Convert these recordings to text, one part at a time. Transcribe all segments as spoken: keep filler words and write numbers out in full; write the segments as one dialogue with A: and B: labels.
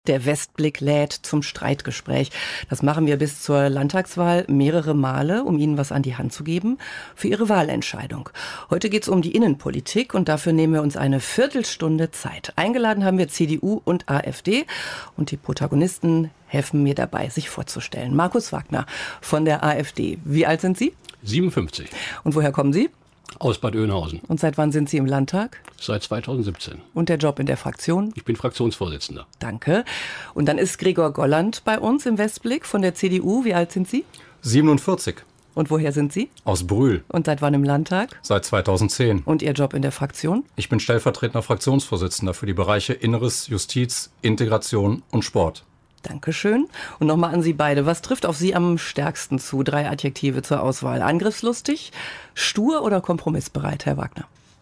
A: Der Westblick lädt zum Streitgespräch. Das machen wir bis zur Landtagswahl mehrere Male, um Ihnen was an die Hand zu geben für Ihre Wahlentscheidung. Heute geht es um die Innenpolitik und dafür nehmen wir uns eine Viertelstunde Zeit. Eingeladen haben wir C D U und AfD und die Protagonisten helfen mir dabei, sich vorzustellen. Markus Wagner von der AfD. Wie alt sind Sie?
B: siebenundfünfzig.
A: Und woher kommen Sie?
B: Aus Bad Oeynhausen.
A: Und seit wann sind Sie im Landtag?
B: Seit zweitausendsiebzehn.
A: Und der Job in der Fraktion?
B: Ich bin Fraktionsvorsitzender.
A: Danke. Und dann ist Gregor Golland bei uns im Westblick von der C D U. Wie alt sind Sie?
C: siebenundvierzig.
A: Und woher sind Sie?
C: Aus Brühl.
A: Und seit wann im Landtag?
C: Seit zweitausendzehn.
A: Und Ihr Job in der Fraktion?
C: Ich bin stellvertretender Fraktionsvorsitzender für die Bereiche Inneres, Justiz, Integration und Sport.
A: Dankeschön. Und nochmal an Sie beide. Was trifft auf Sie am stärksten zu? Drei Adjektive zur Auswahl. Angriffslustig, stur oder kompromissbereit, Herr Wagner?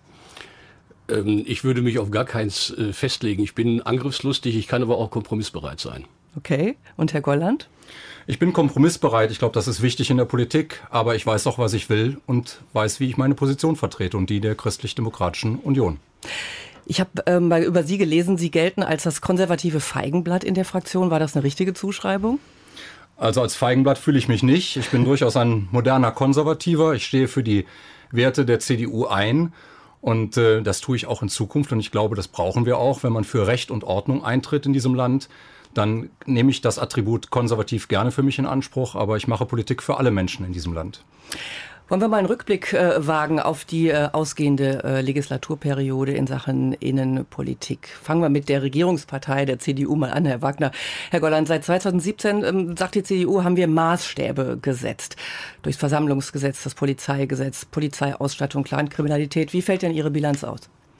B: Ähm, ich würde mich auf gar keins äh, festlegen. Ich bin angriffslustig, ich kann aber auch kompromissbereit sein.
A: Okay. Und Herr Golland?
C: Ich bin kompromissbereit. Ich glaube, das ist wichtig in der Politik. Aber ich weiß auch, was ich will und weiß, wie ich meine Position vertrete und die der Christlich-Demokratischen Union.
A: Ich habe ähm, über Sie gelesen, Sie gelten als das konservative Feigenblatt in der Fraktion. War das eine richtige Zuschreibung?
C: Also als Feigenblatt fühle ich mich nicht. Ich bin durchaus ein moderner Konservativer. Ich stehe für die Werte der C D U ein. Und äh, das tue ich auch in Zukunft. Und ich glaube, das brauchen wir auch. Wenn man für Recht und Ordnung eintritt in diesem Land, dann nehme ich das Attribut konservativ gerne für mich in Anspruch. Aber ich mache Politik für alle Menschen in diesem Land.
A: Wollen wir mal einen Rückblick äh, wagen auf die äh, ausgehende äh, Legislaturperiode in Sachen Innenpolitik? Fangen wir mit der Regierungspartei, der C D U, mal an, Herr Wagner. Herr Golland, seit zweitausendsiebzehn, ähm, sagt die C D U, haben wir Maßstäbe gesetzt. Durchs Versammlungsgesetz, das Polizeigesetz, Polizeiausstattung, Clankriminalität. Wie fällt denn Ihre Bilanz aus?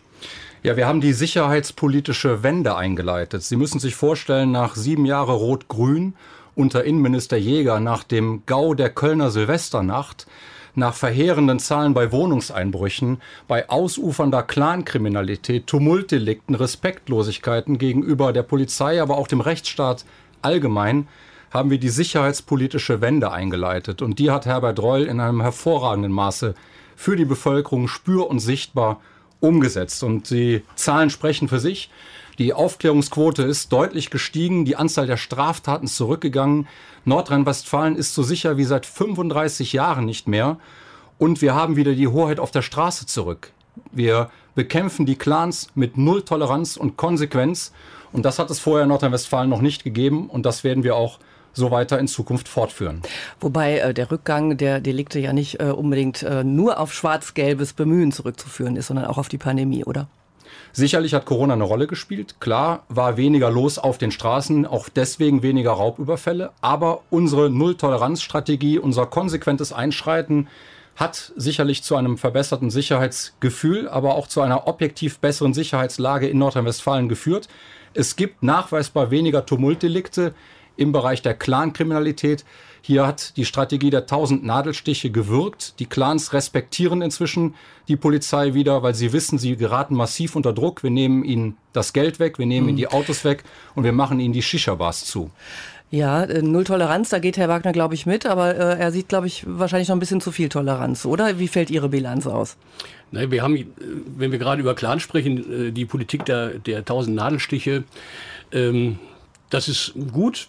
C: Ja, wir haben die sicherheitspolitische Wende eingeleitet. Sie müssen sich vorstellen, nach sieben Jahren Rot-Grün unter Innenminister Jäger, nach dem GAU der Kölner Silvesternacht, nach verheerenden Zahlen bei Wohnungseinbrüchen, bei ausufernder Clankriminalität, Tumultdelikten, Respektlosigkeiten gegenüber der Polizei, aber auch dem Rechtsstaat allgemein, haben wir die sicherheitspolitische Wende eingeleitet. Und die hat Herbert Reul in einem hervorragenden Maße für die Bevölkerung spür- und sichtbar umgesetzt. Und die Zahlen sprechen für sich. Die Aufklärungsquote ist deutlich gestiegen, die Anzahl der Straftaten ist zurückgegangen. Nordrhein-Westfalen ist so sicher wie seit fünfunddreißig Jahren nicht mehr. Und wir haben wieder die Hoheit auf der Straße zurück. Wir bekämpfen die Clans mit Null Toleranz und Konsequenz. Und das hat es vorher in Nordrhein-Westfalen noch nicht gegeben. Und das werden wir auch so weiter in Zukunft fortführen.
A: Wobei äh, der Rückgang der Delikte ja nicht äh, unbedingt äh, nur auf schwarz-gelbes Bemühen zurückzuführen ist, sondern auch auf die Pandemie, oder?
C: Sicherlich hat Corona eine Rolle gespielt. Klar war weniger los auf den Straßen, auch deswegen weniger Raubüberfälle. Aber unsere Null-Toleranz-Strategie, unser konsequentes Einschreiten hat sicherlich zu einem verbesserten Sicherheitsgefühl, aber auch zu einer objektiv besseren Sicherheitslage in Nordrhein-Westfalen geführt. Es gibt nachweisbar weniger Tumultdelikte im Bereich der Clankriminalität. Hier hat die Strategie der tausend Nadelstiche gewirkt. Die Clans respektieren inzwischen die Polizei wieder, weil sie wissen, sie geraten massiv unter Druck. Wir nehmen ihnen das Geld weg, wir nehmen ihnen die Autos weg und wir machen ihnen die Shisha-Bars zu.
A: Ja, äh, Null Toleranz, da geht Herr Wagner, glaube ich, mit. Aber äh, er sieht, glaube ich, wahrscheinlich noch ein bisschen zu viel Toleranz, oder? Wie fällt Ihre Bilanz aus?
B: Nein, wir haben, wenn wir gerade über Clans sprechen, die Politik der, der tausend Nadelstiche, ähm, das ist gut.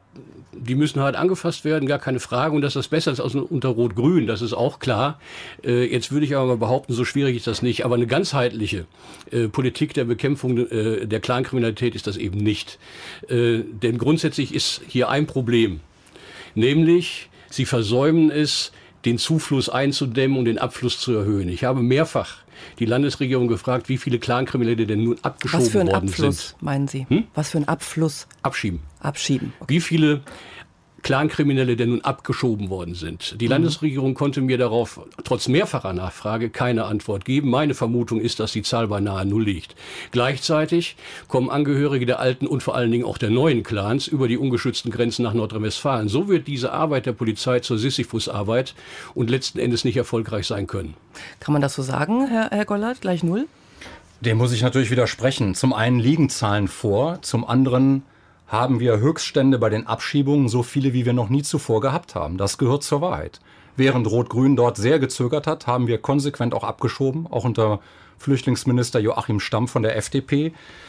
B: Die müssen halt angefasst werden, gar keine Frage. Und dass das besser ist als unter Rot-Grün, das ist auch klar. Äh, jetzt würde ich aber mal behaupten, so schwierig ist das nicht. Aber eine ganzheitliche äh, Politik der Bekämpfung äh, der Clankriminalität ist das eben nicht. Äh, denn grundsätzlich ist hier ein Problem. Nämlich, sie versäumen es, den Zufluss einzudämmen und den Abfluss zu erhöhen. Ich habe mehrfach die Landesregierung gefragt, wie viele Clankriminelle denn nun abgeschoben worden sind.
A: Was für ein Abfluss, meinen Sie? Hm? Was für ein Abfluss?
B: Abschieben.
A: Abschieben. Okay.
B: Wie viele Clankriminelle denn nun abgeschoben worden sind. Die mhm. Landesregierung konnte mir darauf trotz mehrfacher Nachfrage keine Antwort geben. Meine Vermutung ist, dass die Zahl bei nahe Null liegt. Gleichzeitig kommen Angehörige der alten und vor allen Dingen auch der neuen Clans über die ungeschützten Grenzen nach Nordrhein-Westfalen. So wird diese Arbeit der Polizei zur Sisyphus-Arbeit und letzten Endes nicht erfolgreich sein können.
A: Kann man das so sagen, Herr, Herr Golland? Gleich Null?
C: Dem muss ich natürlich widersprechen. Zum einen liegen Zahlen vor, zum anderen haben wir Höchststände bei den Abschiebungen, so viele wie wir noch nie zuvor gehabt haben. Das gehört zur Wahrheit. Während Rot-Grün dort sehr gezögert hat, haben wir konsequent auch abgeschoben, auch unter Flüchtlingsminister Joachim Stamm von der F D P.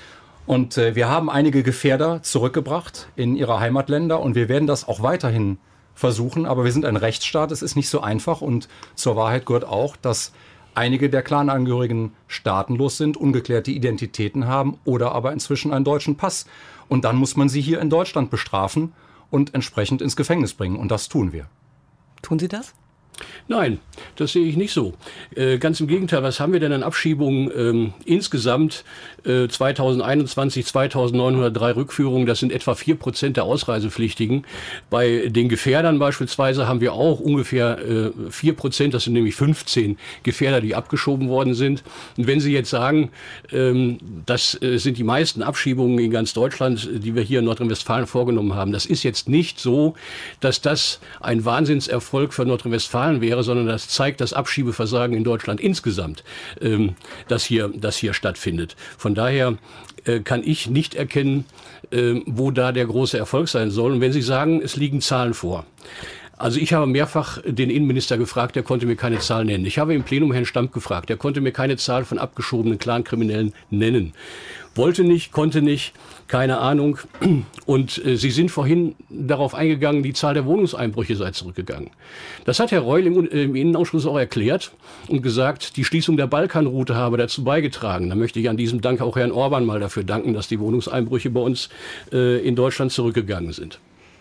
C: Und äh, wir haben einige Gefährder zurückgebracht in ihre Heimatländer und wir werden das auch weiterhin versuchen. Aber wir sind ein Rechtsstaat, es ist nicht so einfach. Und zur Wahrheit gehört auch, dass einige der Clanangehörigen staatenlos sind, ungeklärte Identitäten haben oder aber inzwischen einen deutschen Pass. Und dann muss man sie hier in Deutschland bestrafen und entsprechend ins Gefängnis bringen. Und das tun wir.
A: Tun Sie das?
B: Nein, das sehe ich nicht so. Äh, ganz im Gegenteil, was haben wir denn an Abschiebungen ähm, insgesamt? Äh, zweitausendeinundzwanzig zweitausendneunhundertdrei Rückführungen, das sind etwa vier Prozent der Ausreisepflichtigen. Bei den Gefährdern beispielsweise haben wir auch ungefähr äh, vier Prozent, das sind nämlich fünfzehn Gefährder, die abgeschoben worden sind. Und wenn Sie jetzt sagen, ähm, das äh, sind die meisten Abschiebungen in ganz Deutschland, die wir hier in Nordrhein-Westfalen vorgenommen haben, das ist jetzt nicht so, dass das ein Wahnsinnserfolg für Nordrhein-Westfalen wäre, sondern das zeigt das Abschiebeversagen in Deutschland insgesamt, ähm, das hier, das hier stattfindet. Von daher äh, kann ich nicht erkennen, äh, wo da der große Erfolg sein soll. Und wenn Sie sagen, es liegen Zahlen vor. Also ich habe mehrfach den Innenminister gefragt, der konnte mir keine Zahl nennen. Ich habe im Plenum Herrn Stamp gefragt, der konnte mir keine Zahl von abgeschobenen Clankriminellen nennen. Wollte nicht, konnte nicht, keine Ahnung. Und äh, Sie sind vorhin darauf eingegangen, die Zahl der Wohnungseinbrüche sei zurückgegangen. Das hat Herr Reul im, im Innenausschuss auch erklärt und gesagt, die Schließung der Balkanroute habe dazu beigetragen. Da möchte ich an diesem Dank auch Herrn Orban mal dafür danken, dass die Wohnungseinbrüche bei uns äh, in Deutschland zurückgegangen sind.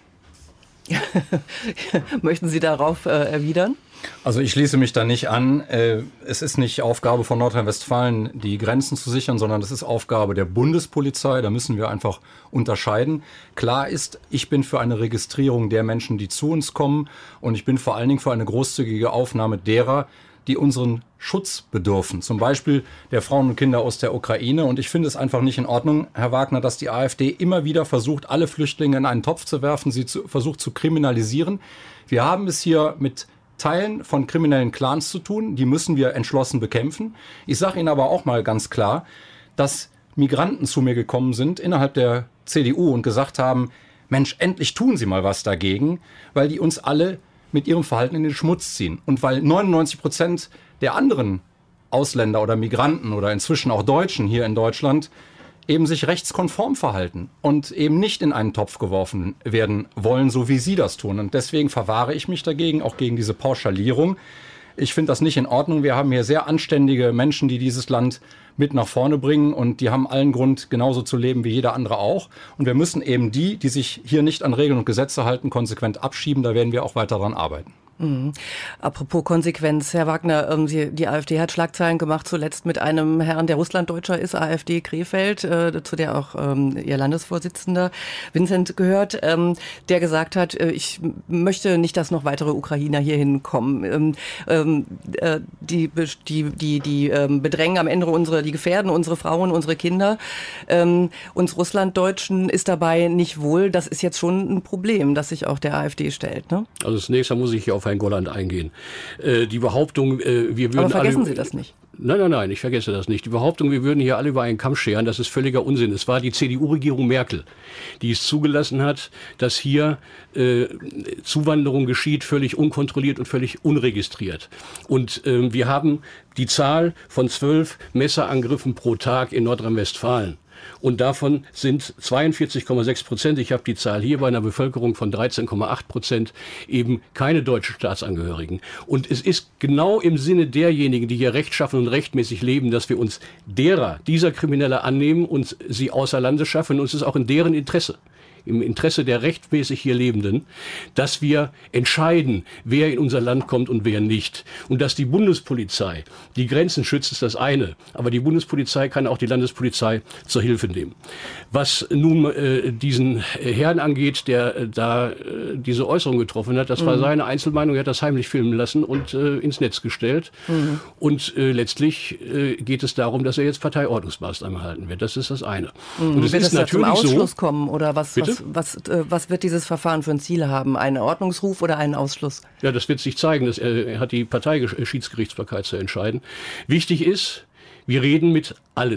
A: Möchten Sie darauf äh, erwidern?
C: Also ich schließe mich da nicht an. Es ist nicht Aufgabe von Nordrhein-Westfalen, die Grenzen zu sichern, sondern es ist Aufgabe der Bundespolizei. Da müssen wir einfach unterscheiden. Klar ist, ich bin für eine Registrierung der Menschen, die zu uns kommen. Und ich bin vor allen Dingen für eine großzügige Aufnahme derer, die unseren Schutz bedürfen. Zum Beispiel der Frauen und Kinder aus der Ukraine. Und ich finde es einfach nicht in Ordnung, Herr Wagner, dass die AfD immer wieder versucht, alle Flüchtlinge in einen Topf zu werfen, sie zu, versucht zu kriminalisieren. Wir haben es hier mit Teilen von kriminellen Clans zu tun. Die müssen wir entschlossen bekämpfen. Ich sage Ihnen aber auch mal ganz klar, dass Migranten zu mir gekommen sind innerhalb der C D U und gesagt haben, Mensch, endlich tun Sie mal was dagegen, weil die uns alle mit ihrem Verhalten in den Schmutz ziehen. Und weil neunundneunzig Prozent der anderen Ausländer oder Migranten oder inzwischen auch Deutschen hier in Deutschland eben sich rechtskonform verhalten und eben nicht in einen Topf geworfen werden wollen, so wie Sie das tun. Und deswegen verwahre ich mich dagegen, auch gegen diese Pauschalierung. Ich finde das nicht in Ordnung. Wir haben hier sehr anständige Menschen, die dieses Land mit nach vorne bringen und die haben allen Grund, genauso zu leben wie jeder andere auch. Und wir müssen eben die, die sich hier nicht an Regeln und Gesetze halten, konsequent abschieben. Da werden wir auch weiter daran arbeiten.
A: Mhm. Apropos Konsequenz, Herr Wagner, ähm, Sie, die AfD hat Schlagzeilen gemacht, zuletzt mit einem Herrn, der Russlanddeutscher ist, AfD Krefeld, äh, zu der auch ähm, Ihr Landesvorsitzender Vincent gehört, ähm, der gesagt hat, äh, ich möchte nicht, dass noch weitere Ukrainer hierhin kommen. Ähm, ähm, äh, die die, die, die ähm, bedrängen am Ende unsere, die gefährden unsere Frauen, unsere Kinder. Ähm, uns Russlanddeutschen ist dabei nicht wohl. Das ist jetzt schon ein Problem, das sich auch der AfD stellt, ne?
B: Also zunächst einmal muss ich hier auf Herrn Golland eingehen. Äh, die Behauptung, äh, wir würden
A: Aber vergessen
B: alle,
A: Sie das nicht.
B: Nein, nein, nein, ich vergesse das nicht. Die Behauptung, wir würden hier alle über einen Kamm scheren, das ist völliger Unsinn. Es war die C D U-Regierung Merkel, die es zugelassen hat, dass hier äh, Zuwanderung geschieht, völlig unkontrolliert und völlig unregistriert. Und äh, wir haben die Zahl von zwölf Messerangriffen pro Tag in Nordrhein-Westfalen. Und davon sind zweiundvierzig Komma sechs Prozent, ich habe die Zahl hier, bei einer Bevölkerung von dreizehn Komma acht Prozent, eben keine deutschen Staatsangehörigen. Und es ist genau im Sinne derjenigen, die hier rechtschaffen und rechtmäßig leben, dass wir uns derer, dieser Kriminelle annehmen und sie außer Landes schaffen. Und es ist auch in deren Interesse, im Interesse der rechtmäßig hier Lebenden, dass wir entscheiden, wer in unser Land kommt und wer nicht. Und dass die Bundespolizei die Grenzen schützt, ist das eine. Aber die Bundespolizei kann auch die Landespolizei zur Hilfe nehmen. Was nun äh, diesen Herrn angeht, der äh, da äh, diese Äußerung getroffen hat, das mhm. war seine Einzelmeinung. Er hat das heimlich filmen lassen und äh, ins Netz gestellt. Mhm. Und äh, letztlich äh, geht es darum, dass er jetzt Parteiordnungsmaßnahmen halten wird. Das ist das eine.
A: Mhm.
B: Und es
A: wird
B: ist
A: es natürlich zum Ausschluss
B: so,
A: kommen oder was?
B: Bitte?
A: Was, was, äh, was wird dieses Verfahren für ein Ziel haben? Einen Ordnungsruf oder einen Ausschluss? Ja,
B: das wird sich zeigen. Das, er, er hat die Parteischiedsgerichtsbarkeit zu entscheiden. Wichtig ist, wir reden mit allen.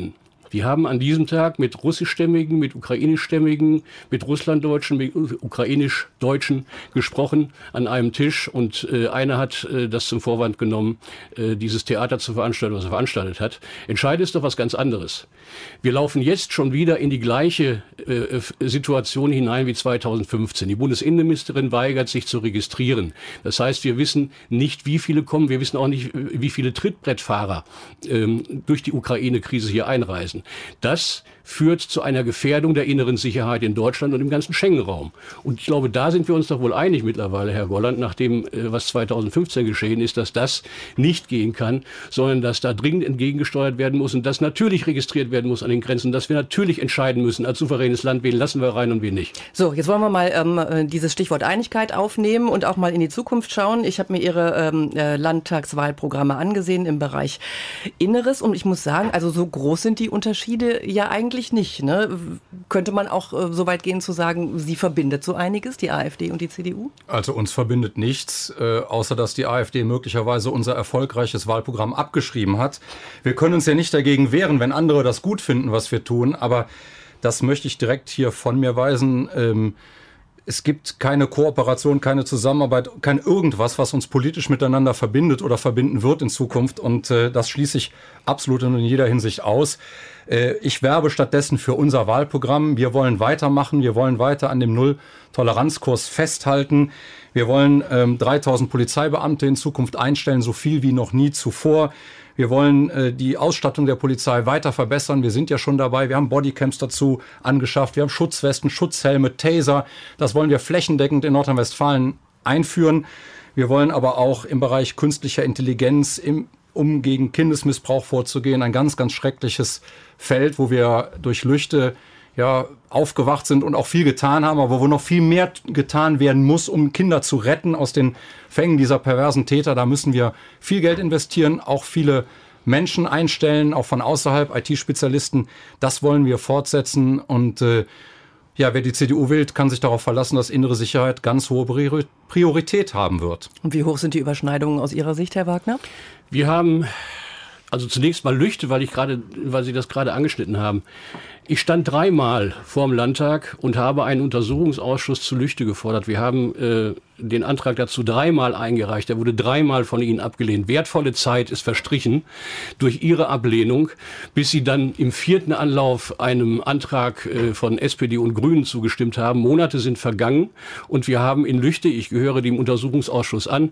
B: Wir haben an diesem Tag mit russischstämmigen, mit ukrainischstämmigen, mit russlanddeutschen, mit ukrainischdeutschen gesprochen an einem Tisch und äh, einer hat äh, das zum Vorwand genommen, äh, dieses Theater zu veranstalten, was er veranstaltet hat. Entscheidend ist doch was ganz anderes. Wir laufen jetzt schon wieder in die gleiche äh, Situation hinein wie zweitausendfünfzehn. Die Bundesinnenministerin weigert sich zu registrieren. Das heißt, wir wissen nicht, wie viele kommen. Wir wissen auch nicht, wie viele Trittbrettfahrer ähm, durch die Ukraine-Krise hier einreisen. Das führt zu einer Gefährdung der inneren Sicherheit in Deutschland und im ganzen Schengen-Raum. Und ich glaube, da sind wir uns doch wohl einig mittlerweile, Herr Golland, nach dem, was zweitausendfünfzehn geschehen ist, dass das nicht gehen kann, sondern dass da dringend entgegengesteuert werden muss und dass natürlich registriert werden muss an den Grenzen, dass wir natürlich entscheiden müssen als souveränes Land, wen lassen wir rein und wen nicht.
A: So, jetzt wollen wir mal ähm, dieses Stichwort Einigkeit aufnehmen und auch mal in die Zukunft schauen. Ich habe mir Ihre ähm, Landtagswahlprogramme angesehen im Bereich Inneres und ich muss sagen, also so groß sind die Unterschiede ja eigentlich nicht. Ne? Könnte man auch äh, so weit gehen zu sagen, sie verbindet so einiges, die AfD und die C D U?
C: Also uns verbindet nichts, äh, außer dass die AfD möglicherweise unser erfolgreiches Wahlprogramm abgeschrieben hat. Wir können uns ja nicht dagegen wehren, wenn andere das gut finden, was wir tun, aber das möchte ich direkt hier von mir weisen. Ähm, Es gibt keine Kooperation, keine Zusammenarbeit, kein irgendwas, was uns politisch miteinander verbindet oder verbinden wird in Zukunft. Und äh, das schließe ich absolut in jeder Hinsicht aus. Äh, ich werbe stattdessen für unser Wahlprogramm. Wir wollen weitermachen. Wir wollen weiter an dem Null-Toleranz-Kurs festhalten. Wir wollen ähm, dreitausend Polizeibeamte in Zukunft einstellen, so viel wie noch nie zuvor. Wir wollen äh, die Ausstattung der Polizei weiter verbessern. Wir sind ja schon dabei. Wir haben Bodycams dazu angeschafft. Wir haben Schutzwesten, Schutzhelme, Taser. Das wollen wir flächendeckend in Nordrhein-Westfalen einführen. Wir wollen aber auch im Bereich künstlicher Intelligenz, im, um gegen Kindesmissbrauch vorzugehen, ein ganz, ganz schreckliches Feld, wo wir durch Lüchte ja, aufgewacht sind und auch viel getan haben, aber wo noch viel mehr getan werden muss, um Kinder zu retten aus den Fängen dieser perversen Täter. Da müssen wir viel Geld investieren, auch viele Menschen einstellen, auch von außerhalb, I T-Spezialisten. Das wollen wir fortsetzen und äh, ja, wer die C D U wählt, kann sich darauf verlassen, dass innere Sicherheit ganz hohe Priorität haben wird.
A: Und wie hoch sind die Überschneidungen aus Ihrer Sicht, Herr Wagner?
B: Wir haben also zunächst mal Lüchte, weil ich gerade, weil Sie das gerade angeschnitten haben. Ich stand dreimal vor dem Landtag und habe einen Untersuchungsausschuss zu Lüchte gefordert. Wir haben äh, den Antrag dazu dreimal eingereicht. Der wurde dreimal von Ihnen abgelehnt. Wertvolle Zeit ist verstrichen durch Ihre Ablehnung, bis Sie dann im vierten Anlauf einem Antrag äh, von S P D und Grünen zugestimmt haben. Monate sind vergangen und wir haben in Lüchte, ich gehöre dem Untersuchungsausschuss an,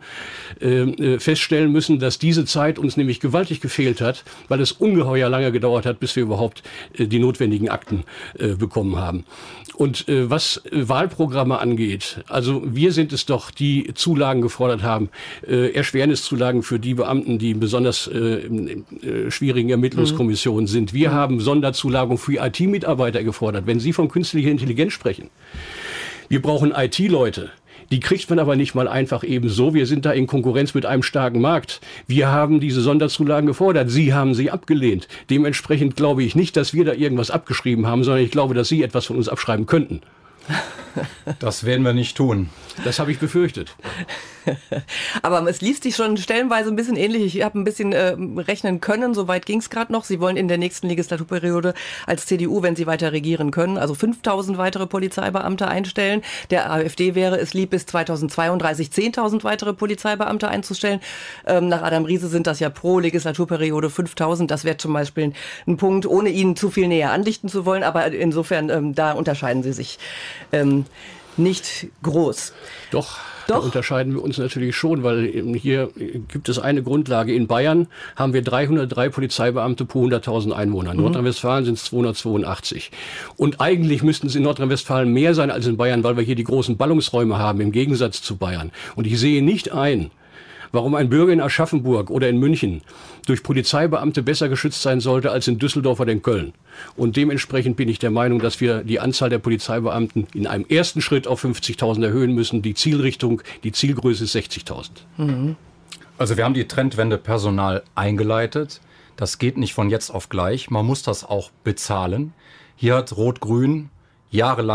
B: äh, feststellen müssen, dass diese Zeit uns nämlich gewaltig gefehlt hat, weil es ungeheuer lange gedauert hat, bis wir überhaupt äh, die notwendigen Akten äh, bekommen haben. Und äh, was äh, Wahlprogramme angeht, also wir sind es doch, die Zulagen gefordert haben, äh, Erschwerniszulagen für die Beamten, die in besonders äh, in, äh, schwierigen Ermittlungskommissionen mhm. sind. Wir mhm. haben Sonderzulagen für I T-Mitarbeiter gefordert. Wenn Sie von künstlicher Intelligenz sprechen, wir brauchen I T-Leute. Die kriegt man aber nicht mal einfach eben so. Wir sind da in Konkurrenz mit einem starken Markt. Wir haben diese Sonderzulagen gefordert. Sie haben sie abgelehnt. Dementsprechend glaube ich nicht, dass wir da irgendwas abgeschrieben haben, sondern ich glaube, dass Sie etwas von uns abschreiben könnten.
C: Das werden wir nicht tun.
B: Das habe ich befürchtet.
A: Aber es liest sich schon stellenweise ein bisschen ähnlich. Ich habe ein bisschen äh, rechnen können, soweit ging es gerade noch. Sie wollen in der nächsten Legislaturperiode als C D U, wenn Sie weiter regieren können, also fünftausend weitere Polizeibeamte einstellen. Der AfD wäre es lieb, bis zweitausendzweiunddreißig zehntausend weitere Polizeibeamte einzustellen. Ähm, nach Adam Riese sind das ja pro Legislaturperiode fünftausend. Das wäre zum Beispiel ein Punkt, ohne Ihnen zu viel näher andichten zu wollen. Aber insofern, ähm, da unterscheiden Sie sich ähm, nicht groß.
B: Doch.
A: Doch.
B: Da unterscheiden wir uns natürlich schon, weil hier gibt es eine Grundlage. In Bayern haben wir dreihundertdrei Polizeibeamte pro hunderttausend Einwohner. In mhm. Nordrhein-Westfalen sind es zweihundertzweiundachtzig. Und eigentlich müssten es in Nordrhein-Westfalen mehr sein als in Bayern, weil wir hier die großen Ballungsräume haben, im Gegensatz zu Bayern. Und ich sehe nicht ein, warum ein Bürger in Aschaffenburg oder in München durch Polizeibeamte besser geschützt sein sollte als in Düsseldorf oder in Köln. Und dementsprechend bin ich der Meinung, dass wir die Anzahl der Polizeibeamten in einem ersten Schritt auf fünfzigtausend erhöhen müssen. Die Zielrichtung, die Zielgröße ist sechzigtausend.
C: Mhm. Also wir haben die Trendwende Personal eingeleitet. Das geht nicht von jetzt auf gleich. Man muss das auch bezahlen. Hier hat Rot-Grün jahrelang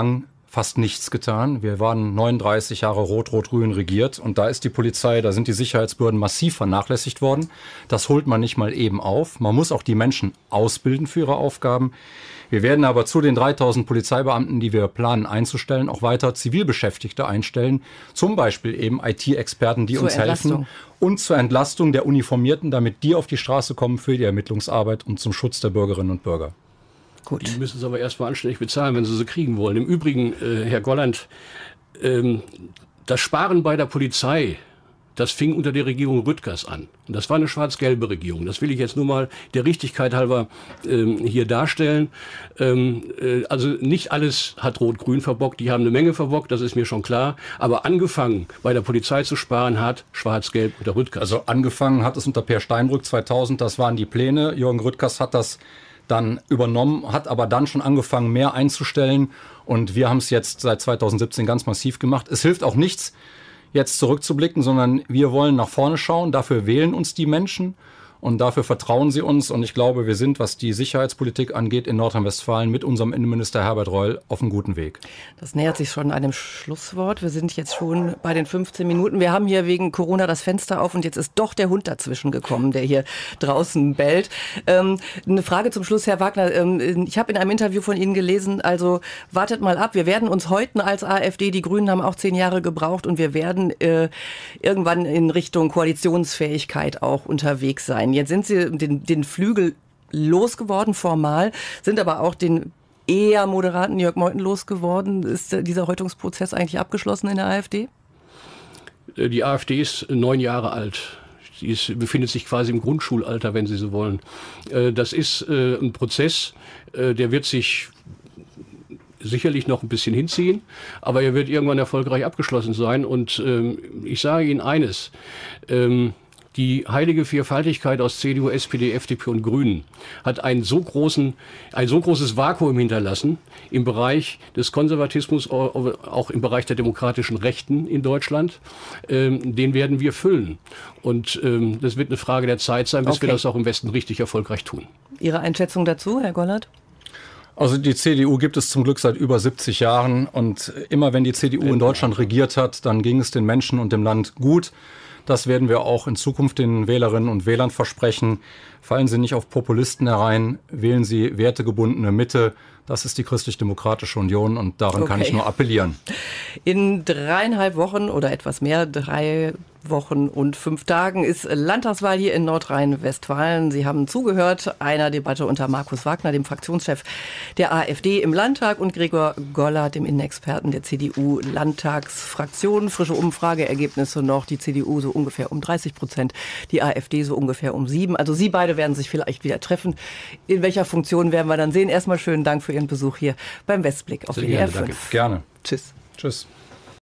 C: fast nichts getan. Wir waren neununddreißig Jahre rot-rot-grün regiert und da ist die Polizei, da sind die Sicherheitsbehörden massiv vernachlässigt worden. Das holt man nicht mal eben auf. Man muss auch die Menschen ausbilden für ihre Aufgaben. Wir werden aber zu den dreitausend Polizeibeamten, die wir planen einzustellen, auch weiter Zivilbeschäftigte einstellen. Zum Beispiel eben I T-Experten, die uns helfen. Und zur Entlastung der Uniformierten, damit die auf die Straße kommen für die Ermittlungsarbeit und zum Schutz der Bürgerinnen und Bürger.
B: Gut. Die müssen es aber erstmal anständig bezahlen, wenn sie sie kriegen wollen. Im Übrigen, äh, Herr Golland, ähm, das Sparen bei der Polizei, das fing unter der Regierung Rüttgers an. Und das war eine schwarz-gelbe Regierung. Das will ich jetzt nur mal der Richtigkeit halber ähm, hier darstellen. Ähm, äh, also nicht alles hat Rot-Grün verbockt. Die haben eine Menge verbockt, das ist mir schon klar. Aber angefangen bei der Polizei zu sparen hat Schwarz-Gelb unter Rüttgers.
C: Also angefangen hat es unter Per Steinbrück zweitausend. Das waren die Pläne. Jürgen Rüttgers hat das dann übernommen, hat aber dann schon angefangen, mehr einzustellen. Und wir haben es jetzt seit zweitausendsiebzehn ganz massiv gemacht. Es hilft auch nichts, jetzt zurückzublicken, sondern wir wollen nach vorne schauen. Dafür wählen uns die Menschen und dafür vertrauen sie uns. Und ich glaube, wir sind, was die Sicherheitspolitik angeht, in Nordrhein-Westfalen mit unserem Innenminister Herbert Reul auf einem guten Weg.
A: Das nähert sich schon einem Schlusswort. Wir sind jetzt schon bei den fünfzehn Minuten. Wir haben hier wegen Corona das Fenster auf und jetzt ist doch der Hund dazwischen gekommen, der hier draußen bellt. Ähm, eine Frage zum Schluss, Herr Wagner. Ähm, ich habe in einem Interview von Ihnen gelesen, also wartet mal ab. Wir werden uns heute als AfD, die Grünen haben auch zehn Jahre gebraucht und wir werden äh, irgendwann in Richtung Koalitionsfähigkeit auch unterwegs sein. Jetzt sind Sie den, den Flügel losgeworden formal, sind aber auch den eher moderaten Jörg Meuthen losgeworden. Ist dieser Häutungsprozess eigentlich abgeschlossen in der AfD?
B: Die AfD ist neun Jahre alt. Sie ist, befindet sich quasi im Grundschulalter, wenn Sie so wollen. Das ist ein Prozess, der wird sich sicherlich noch ein bisschen hinziehen, aber er wird irgendwann erfolgreich abgeschlossen sein. Und ähm, ich sage Ihnen eines, ähm, die heilige Vierfaltigkeit aus C D U, S P D, F D P und Grünen hat einen so großen, ein so großes Vakuum hinterlassen im Bereich des Konservatismus, auch im Bereich der demokratischen Rechten in Deutschland. Ähm, den werden wir füllen. Und ähm, das wird eine Frage der Zeit sein, bis okay. wir das auch im Westen richtig erfolgreich tun.
A: Ihre Einschätzung dazu, Herr Gollert?
C: Also die C D U gibt es zum Glück seit über siebzig Jahren. Und immer wenn die C D U in Deutschland regiert hat, dann ging es den Menschen und dem Land gut. Das werden wir auch in Zukunft den Wählerinnen und Wählern versprechen. Fallen Sie nicht auf Populisten herein, wählen Sie wertegebundene Mitte. Das ist die Christlich-Demokratische Union und daran okay. kann ich nur appellieren.
A: In dreieinhalb Wochen oder etwas mehr, drei Wochen und fünf Tagen ist Landtagswahl hier in Nordrhein-Westfalen. Sie haben zugehört einer Debatte unter Markus Wagner, dem Fraktionschef der AfD im Landtag, und Gregor Gollert, dem Innenexperten der C D U-Landtagsfraktion. Frische Umfrageergebnisse noch. Die C D U so ungefähr um dreißig Prozent, die AfD so ungefähr um sieben. Also Sie beide werden sich vielleicht wieder treffen. In welcher Funktion werden wir dann sehen? Erstmal schönen Dank für Ihren Besuch hier beim Westblick auf W D R fünf.
C: Gerne.
A: Tschüss.
C: Tschüss.